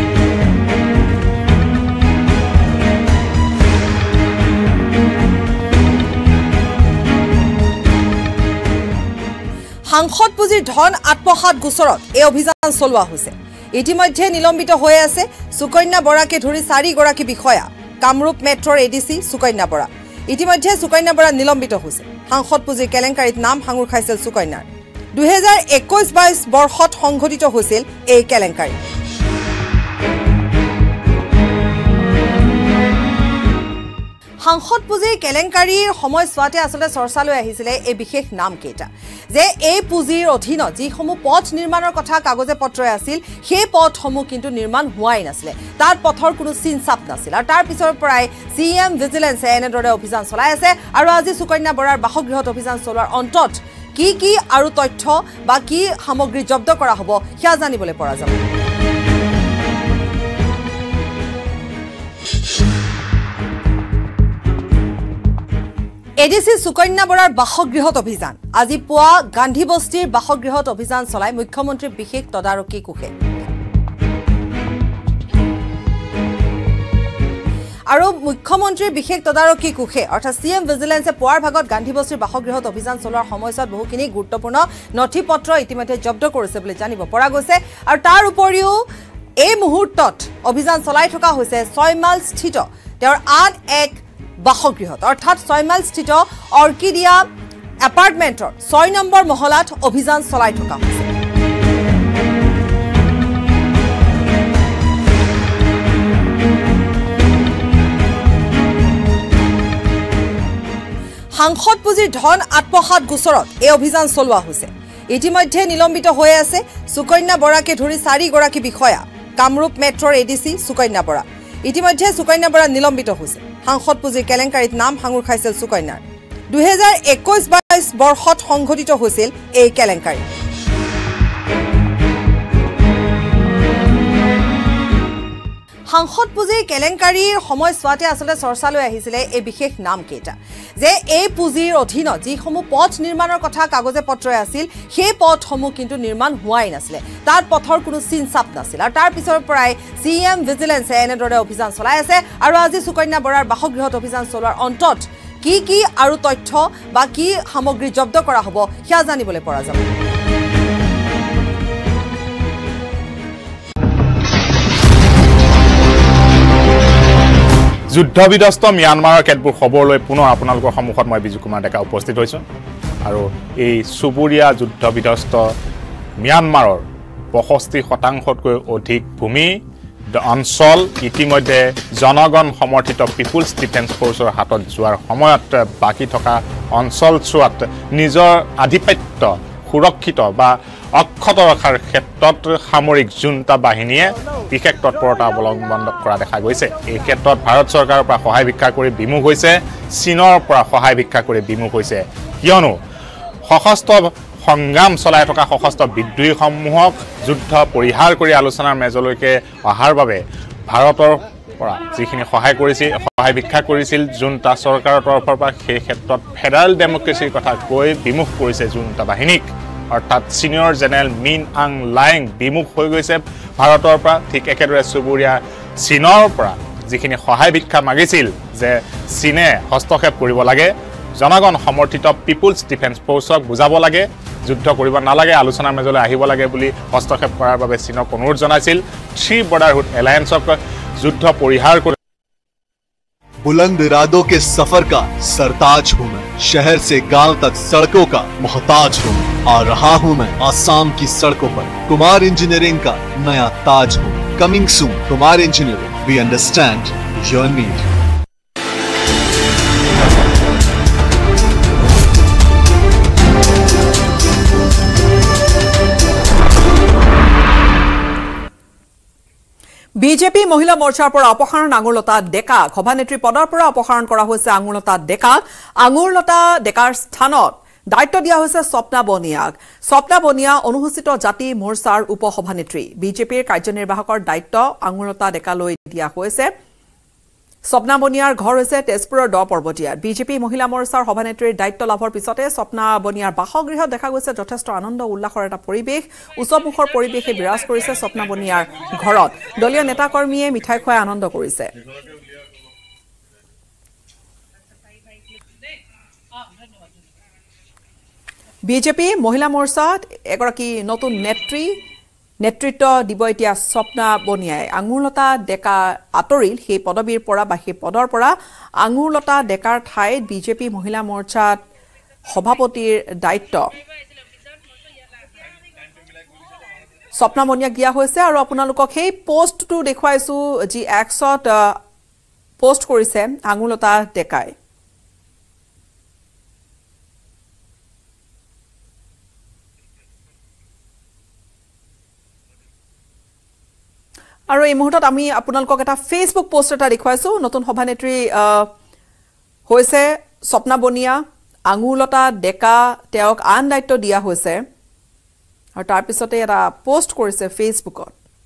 সাংসদ পুঁজিৰ ধন আত্মসাৎ গোচৰত এই অভিযান চলোৱা হৈছে। ইতিমধ্যে নিলম্বিত হৈ আছে সুকন্যা বৰাকে ধৰি 4 গৰাকী বিষয়া। কামৰূপ মেট্ৰৰ এডিসি সুকন্যা বৰা। ইতিমধ্যে সুকন্যা বৰা নিলম্বিত হৈছে। সাংসদ পুঁজিৰ কেলেংকাৰীত নাম ভাঙুৰ খাইছিল সুকন্যাৰ। 2021-22 বৰ্ষত সংঘটিত হৈছিল এই কেলেংকাৰী। সাংসদ পুঁজিৰ কেলেংকাৰীৰ সময়ছোৱাতে আসলে চৰ্চালৈ আহিছিলে এই বিশেষ নাম কেইটা, যে এই পুঁজিৰ অধীনত যিসমূহ পথ নিৰ্মাণৰ কথা কাগজে পত্ৰই আছিল, সেই পথসমূহ কিন্তু নিৰ্মাণ হোৱাই নাছিলে। তাৰ পথৰ কোনো চিন চাপ নাছিল। আৰু তাৰ পিছৰ পৰাই CM ভিজিলেন্সে এনেদৰে অভিযান চলাই আছে। আৰু আজি সুকন্যা বৰাৰ বাসগৃহত অভিযান চলোৱাৰ অন্তত কি আৰু তথ্য বা কি সামগ্ৰী জব্দ কৰা হ'ব সেয়া জানিবলৈ পৰা যাব। এডিসি সুকন্যা বৰাৰ বাসগৃহত অভিযান। আজি পুৱা গান্ধী বস্তিৰ বাসগৃহত অভিযান চলাই মুখ্যমন্ত্ৰীৰ বিশেষ তদাৰকী কোষে। আৰু মুখ্যমন্ত্ৰীৰ বিশেষ তদাৰকী কোষে অৰ্থাৎ CM ভিজিলেন্সে পুৱাৰ ভাগত গান্ধী বস্তিৰ বাসগৃহত অভিযান চলোৱাৰ সময়ছোৱাত বহুখিনি গুৰুত্বপূৰ্ণ নথি পত্ৰ ইতিমধ্যে জব্দ কৰিছে বুলি জানিব পৰা গৈছে। আৰু তাৰ উপৰিও এই মুহূৰ্তত অভিযান চলাই থকা হৈছে 6 মাইল স্থিত তেওঁৰ আন এক বাসগৃহত, অৰ্থাৎ 6 মাইল স্থিত অৰ্কিডিয়া এপাৰ্টমেণ্টৰ 6 নম্বৰ মহলাত অভিযান চলাই থকা হৈছে। সাংসদ পুঁজিৰ ধন আত্মসাৎ গোচৰত এই অভিযান চলোৱা হৈছে। ইতিমধ্যে নিলম্বিত হৈ আছে সুকন্যা বৰাকে ধৰি 4 গৰাকী বিষয়া। কামৰূপ মেট্ৰৰ এডিসি সুকন্যা বৰা। ইতিমধ্যে সুকন্যা বৰা নিলম্বিত হৈছে। সাংসদ পুঁজিৰ কেলেংকাৰীত নাম ভাঙুৰ খাইছিল সুকন্যাৰ। 2021-22 বৰ্ষত সংঘটিত হৈছিল এই কেলেংকাৰী। সাংসদ পুঁজিৰ কেলেংকাৰীৰ সময়ছোৱাতে আসলে চৰ্চালৈ আহিছিলে এই বিশেষ নাম কেইটা, যে এই পুঁজিৰ অধীনত যিসমূহ পথ নিৰ্মাণৰ কথা কাগজে পত্ৰই আছিল, সেই পথসমূহ কিন্তু নিৰ্মাণ হোৱাই নাছিলে। তাৰ পথৰ কোনো চিন চাপ নাছিল। আৰু তাৰ পিছৰ পৰাই CM ভিজিলেন্সে এনেদৰে অভিযান চলাই আছে। আৰু আজি সুকন্যা বৰাৰ বাসগৃহত অভিযান চলোৱাৰ অন্তত কি আৰু তথ্য বা কি সামগ্ৰী জব্দ কৰা হ'ব সেয়া জানিবলৈ পৰা যাব। যুদ্ধবিধ্বস্ত ম্যানমাৰৰ কেতবোৰ খবৰলৈ পুনৰ আপোনালোকৰ সন্মুখত মই বিজু কুমাৰ ডেকা উপস্থিত হৈছোঁ। আৰু এই চুবুৰীয়া যুদ্ধবিধ্বস্ত ম্যানমাৰৰ 65% অধিক ভূমি অঞ্চল ইতিমধ্যে জনগণ সমৰ্থিত পিপুলছ ডিফেন্স ফ'ৰ্চৰ হাতত যোৱাৰ সময়ত বাকী থকা অঞ্চলছোৱাত নিজৰ আধিপত্য সুৰক্ষিত বা অক্ষত ৰখাৰ ক্ষেত্ৰত সামৰিক জুণ্টা বাহিনীয়ে বিশেষ তৎপৰতা অৱলম্বন কৰা দেখা গৈছে। এই ক্ষেত্ৰত ভাৰত চৰকাৰৰ পৰা সহায় ভিক্ষা কৰি বিমুখ হৈছে, চীনৰ পৰা সহায় ভিক্ষা কৰি বিমুখ হৈছে। কিয়নো সশস্ত্ৰ সংগ্ৰাম চলাই থকা সশস্ত্ৰ বিদ্ৰোহীসমূহক যুদ্ধ পৰিহাৰ কৰি আলোচনাৰ মেজলৈকে অহাৰ বাবে ভাৰতৰ পৰা যিখিনি সহায় ভিক্ষা কৰিছিল জুণ্টা চৰকাৰৰ তৰফৰ পৰা, সেই ক্ষেত্ৰত ফেডাৰেল ডেমক্ৰেচিৰ কথা কৈ বিমুখ কৰিছে জুণ্টা বাহিনীক। অৰ্থাৎ senior general Min Aung Hlaing বিমুখ হৈ গৈছে ভাৰতৰ পৰা। ঠিক একেদৰে চুবুৰীয়া চীনৰ পৰা যিখিনি সহায় ভিক্ষা মাগিছিল যে চীনে হস্তক্ষেপ কৰিব লাগে, জনগণ সমৰ্থিত পিপুলছ ডিফেন্স ফ'ৰ্চক বুজাব লাগে, যুদ্ধ কৰিব নালাগে, আলোচনাৰ মেজলৈ আহিব লাগে বুলি হস্তক্ষেপ কৰাৰ বাবে চীনক অনুৰোধ জনাইছিল। 3 ব্ৰডাৰহুড এলায়েন্সক যুদ্ধ পৰিহাৰ কৰি बुलंद इरादों के सफर का सरताज हूँ मैं, शहर से गांव तक सड़कों का मोहताज हूँ। आ रहा हूँ मैं आसाम की सड़कों पर, कुमार इंजीनियरिंग का नया ताज हूँ। Coming soon, Kumar engineering, we understand your need. BJP মহিলা মৰ্চাৰ পৰা অপসাৰণ আঙুৰলতা ডেকাক সভানেত্ৰী পদৰ পৰা অপসাৰণ কৰা হৈছে আঙুৰলতা ডেকাক। আঙুৰলতা ডেকাৰ স্থানত দায়িত্ব দিয়া হৈছে স্বপ্না বনিয়াক। স্বপ্না বনিয়া অনুসূচিত জাতি মৰ্চাৰ উপসভানেত্ৰী। বিজেপিৰ কাৰ্যনিৰ্বাহকৰ দায়িত্ব আঙুৰলতা ডেকালৈ দিয়া হৈছে। স্বপ্না বনিয়াৰ ঘৰ হৈছে তেজপুৰৰ দ পৰ্বতীয়াত। বিজেপি মহিলা মৰ্চাৰ সভানেত্ৰীৰ দায়িত্ব লাভৰ পিছতে স্বপ্না বনিয়াৰ বাসগৃহত দেখা গৈছে যথেষ্ট আনন্দ উল্লাসৰ এটা পৰিৱেশ। উৎসৱমুখৰ পৰিৱেশে বিৰাজ কৰিছে স্বপ্না বনিয়াৰ ঘৰত। দলীয় নেতাকৰ্মীয়ে মিঠাই খুৱাই আনন্দ কৰিছে। বিজেপি মহিলা মৰ্চাত এগৰাকী নতুন নেতৃত্ব দিব এতিয়া স্বপ্না বনিয়াই। আঙুৰলতা ডেকা আঁতৰিল সেই পদবীৰ পৰা বা সেই পদৰ পৰা। আঙুৰলতা ডেকাৰ ঠাইত বিজেপি মহিলা মৰ্চাত সভাপতিৰ দায়িত্ব স্বপ্না বনিয়াক দিয়া হৈছে। আৰু আপোনালোকক সেই পোষ্টটো দেখুৱাইছো যি এক্সত পোষ্ট কৰিছে আঙুৰলতা ডেকাই। আৰু এই মুহূৰ্তত আমি আপোনালোকক এটা ফেচবুক পোষ্ট এটা দেখুৱাইছো। নতুন সভানেত্ৰী হৈছে স্বপ্না বনিয়া। আঙুৰলতা ডেকা তেওঁক আন দায়িত্ব দিয়া হৈছে আৰু তাৰ পিছতে এটা পোষ্ট কৰিছে ফেচবুকত।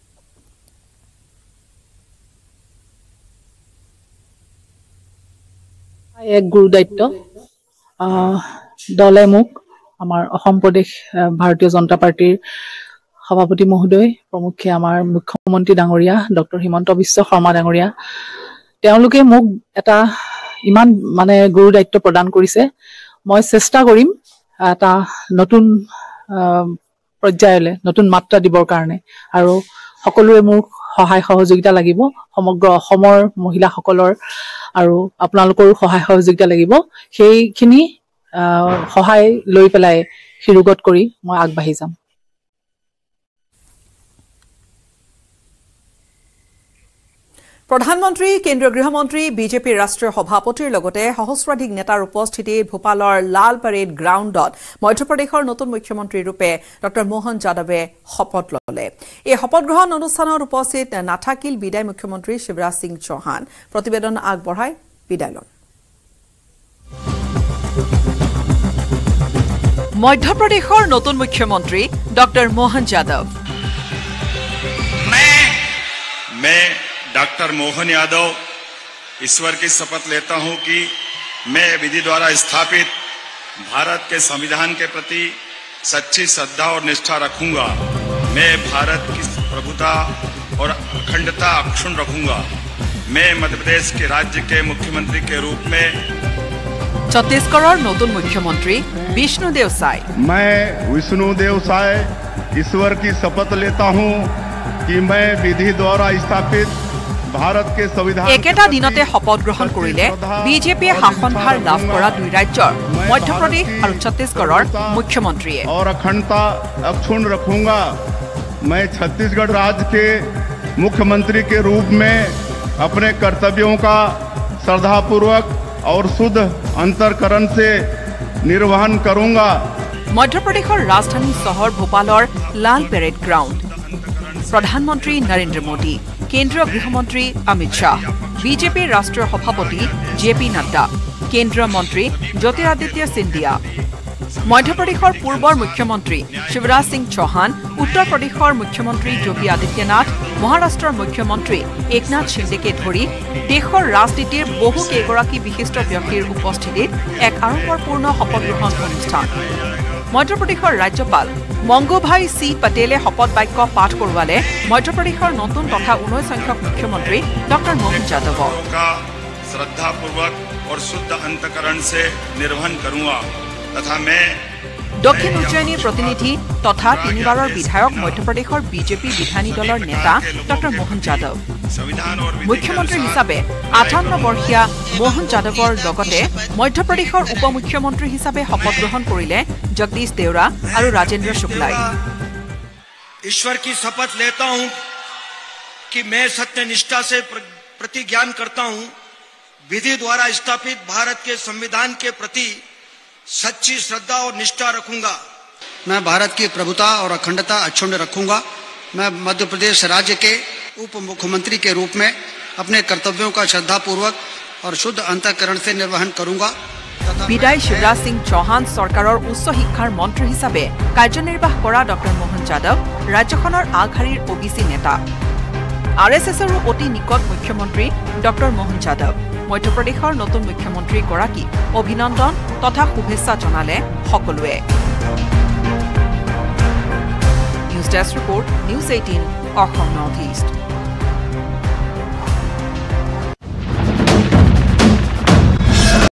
এক গুৰু দায়িত্ব দলে মোক আমাৰ অসম প্ৰদেশ ভাৰতীয় জনতা পাৰ্টিৰ সভাপতি মহোদয় প্ৰমুখ্যে আমাৰ মুখ্যমন্ত্ৰী ডাঙৰীয়া ডক্টৰ হিমন্ত বিশ্ব শৰ্মা ডাঙৰীয়া তেওঁলোকে মোক এটা ইমান গুৰু দায়িত্ব প্ৰদান কৰিছে। মই চেষ্টা কৰিম এটা নতুন পৰ্যায়লৈ নতুন মাত্ৰা দিবৰ কাৰণে আৰু সকলোৰে মোৰ সহায় সহযোগিতা লাগিব। সমগ্ৰ অসমৰ মহিলাসকলৰ আৰু আপোনালোকৰো সহায় সহযোগিতা লাগিব। সেইখিনি সহায় লৈ পেলাই শিৰোগত কৰি মই আগবাঢ়ি যাম। প্ৰধানমন্ত্ৰী কেন্দ্ৰীয় গৃহমন্ত্ৰী বিজেপিৰ ৰাষ্ট্ৰীয় সভাপতিৰ লগতে সহস্ৰাধিক নেতাৰ উপস্থিতিত ভূপালৰ লাল পেৰেড গ্ৰাউণ্ডত মধ্যপ্ৰদেশৰ নতুন মুখ্যমন্ত্ৰী ৰূপে ডঃ মোহন যাদৱে শপত ল'লে। এই শপত গ্ৰহণ অনুষ্ঠানত উপস্থিত নাথাকিল বিদায় মুখ্যমন্ত্ৰী শিৱৰাজ সিং চৌহান। প্ৰতিবেদন আগবঢ়াই বিদায় লন। মধ্যপ্ৰদেশৰ নতুন মুখ্যমন্ত্ৰী ডঃ মোহন যাদৱ। डॉक्टर मोहन यादव ईश्वर की शपथ लेता हूं कि मैं विधि द्वारा स्थापित भारत के संविधान के प्रति सच्ची श्रद्धा और निष्ठा रखूंगा। मैं भारत की प्रभुता और अखंडता अक्षुण्ण रखूंगा। मैं मध्य प्रदेश के राज्य के मुख्यमंत्री के रूप में छत्तीसगढ़ नतून मुख्यमंत्री विष्णुदेव साय। मैं विष्णुदेव साय ईश्वर की शपथ लेता हूं कि मैं विधि द्वारा स्थापित भारत के संविधान एकेटा दिनते शपथ ग्रहण करिले बीजेपी शासनभार लाभ करा दुई राज्यर मध्य प्रदेश और छत्तीसगढ़र मुख्यमंत्री और अखंडता अक्षुण्ण रखूंगा। मैं छत्तीसगढ़ राज्य के मुख्यमंत्री के रूप में अपने कर्तव्यों का श्रद्धापूर्वक और शुद्ध अंतःकरण से निर्वहन करूंगा। मध्य प्रदेशर राजधानी शहर भोपालर लाल पेरेड ग्राउंड। प्रधानमंत्री नरेंद्र मोदी, केंद्रीय गृहमंत्री अमित शाह, बीजेपी राष्ट्रीय सभापति जेपी नड्डा, केंद्रीय मंत्री ज्योतिरादित्य सिंधिया, मध्य प्रदेशर पूर्वर मुख्यमंत्री शिवराज सिंह चौहान, उत्तर प्रदेशर मुख्यमंत्री योगी आदित्यनाथ, महाराष्ट्र मुख्यमंत्री एकनाथ शिंदेके धरि देशर राजनीतिर बहु केइगराकी विशिष्ट व्यक्तिर उपस्थितित एक आडम्बरपूर्ण शपथ ग्रहण अनुष्ठान। मध्य प्रदेशर राज्यपाल मंगूभाई सी पटेले शपथ वाक्य पाठ करवाले मध्य प्रदेशर नतून तथा 19 संख्यक मुख्यमंत्री डॉ मोहन यादव का श्रद्धापूर्वक और शुद्ध अंतःकरण से निर्वहन करूंगा तथा मैं दक्षिण उज्जयिनी प्रतिनिधि तथा 3 बाৰৰ विधायक मध्य प्रदेशर बीजेपी विधायी दলৰ नेता डॉ मोहन यादव। मुख्यमंत्री हिसाबे 58 वर्षीय मोहन यादवर लगते मध्य प्रदेशर उपमुख्यमंत्री हिसाबे शपथ ग्रहण करिले जगदीश देवरा और राजेंद्र शुक्लाई। ईश्वर की शपथ लेता हूं कि मैं सत्यनिष्ठा से प्रतिज्ञान करता हूं विधि द्वारा स्थापित भारत के संविधान के प्रति सच्ची श्रद्धा और निष्ठा रखूंगा। मैं भारत की प्रभुता और अखंडता अक्षुण्ण रखूंगा। मैं मध्य प्रदेश राज्य के उप मुख्यमंत्री के रूप में अपने कर्तव्यों का श्रद्धापूर्वक और शुद्ध अंतःकरण से निर्वहन करूंगा। বিদায় শিৱৰাজ সিং চৌহান চৰকাৰৰ উচ্চ শিক্ষাৰ মন্ত্ৰী হিচাপে কাৰ্যনিৰ্বাহ কৰা ডক্টৰ মোহন যাদৱ ৰাজ্যখনৰ আগশাৰীৰ OBC নেতা। RSSৰো অতি নিকট মুখ্যমন্ত্ৰী ডক্টৰ মোহন যাদৱ মধ্যপ্ৰদেশৰ নতুন মুখ্যমন্ত্ৰীগৰাকীক অভিনন্দন তথা শুভেচ্ছা জনালে সকলোৱে। News desk report, news 18 Assam north east.